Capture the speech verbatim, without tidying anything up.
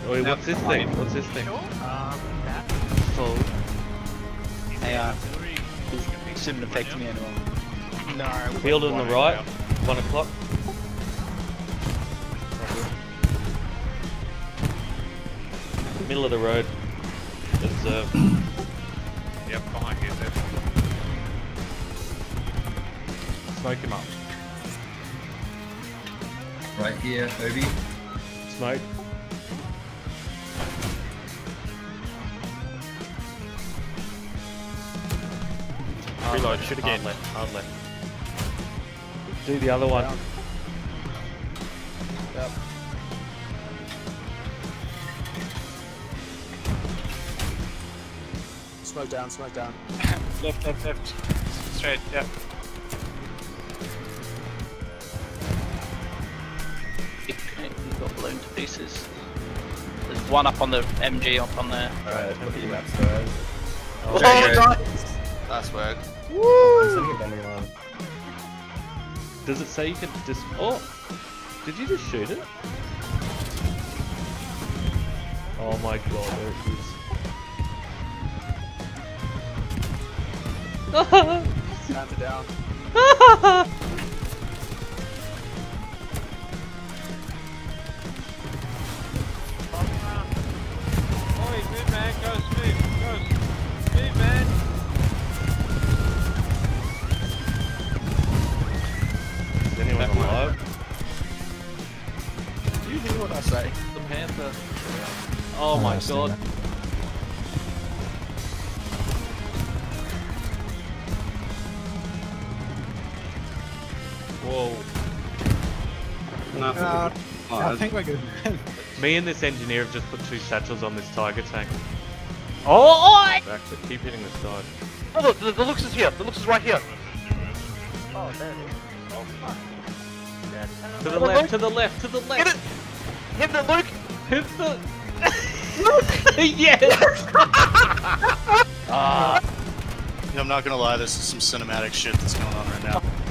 Wait, what's this thing? What's this thing? Um, that. Full. Hey, uh, it shouldn't affect me anymore. No. Field on the right, one o'clock. Middle of the road. Observe. Yep, behind you, Seth. Smoke him up. Right here, Obi. Smoke. Reload, shoot again. Hard left, hard left. Do the other one. Yep. Smoke down, smoke down. Left, left, left. Straight, yep. You got blown to pieces. There's one up on the M G up on there. Alright, look at your maps, guys. Oh, There you go. nice! Nice work. Woo! Does it say you can just... Oh! Did you just shoot it? Oh my god, there it is. Counter down. Oi, move man, go smooth, go smooth man. Is anyone alive? Do you hear what I say? The Panther. Oh my god. Whoa. Uh, I think we're good. Me and this engineer have just put two satchels on this tiger tank. Oh! Back, but keep hitting the side. Oh look, the, the Lux is here. The Lux is right here. Oh, there it is. Oh, fuck. To the left, to the left, to the Hit left! it! Hit the Luke! Hit the... Yes! Ah. I'm not gonna lie, this is some cinematic shit that's going on right now.